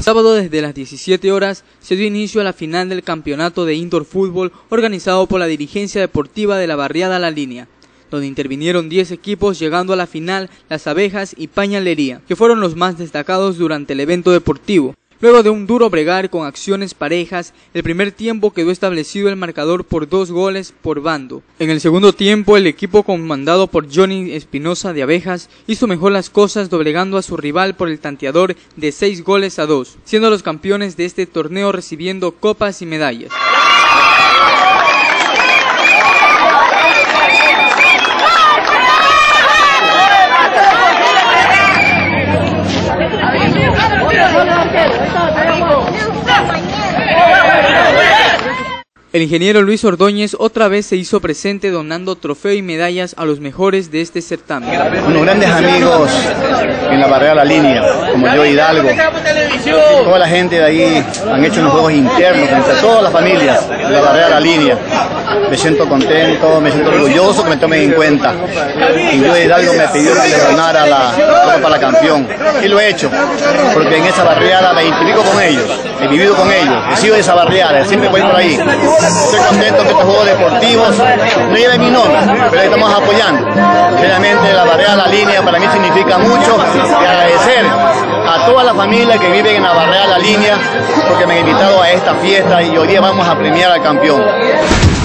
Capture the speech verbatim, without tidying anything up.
sábado desde las diecisiete horas se dio inicio a la final del campeonato de indoor fútbol organizado por la dirigencia deportiva de la barriada La Línea, donde intervinieron diez equipos, llegando a la final Las Abejas y Pañalería, que fueron los más destacados durante el evento deportivo. Luego de un duro bregar con acciones parejas, el primer tiempo quedó establecido el marcador por dos goles por bando. En el segundo tiempo, el equipo comandado por Johnny Espinosa de Abejas hizo mejor las cosas, doblegando a su rival por el tanteador de seis goles a dos, siendo los campeones de este torneo recibiendo copas y medallas. El ingeniero Luis Ordóñez otra vez se hizo presente donando trofeo y medallas a los mejores de este certamen. Unos grandes amigos en la barriada La Línea, como yo Hidalgo, toda la gente de ahí han hecho unos juegos internos entre todas las familias de la barriada La Línea. Me siento contento, me siento orgulloso que me tomen en cuenta. Y yo Hidalgo me pidió que le donara la Copa para campeón. Y lo he hecho, porque en esa barriada me identifico con ellos, he vivido con ellos, he sido de esa barriada, siempre voy por ahí. Estoy contento que estos juegos deportivos no lleven mi nombre, pero estamos apoyando. Realmente la barriada La Línea para mí significa mucho, y agradecer a toda la familia que vive en la barriada La Línea porque me han invitado a esta fiesta y hoy día vamos a premiar al campeón.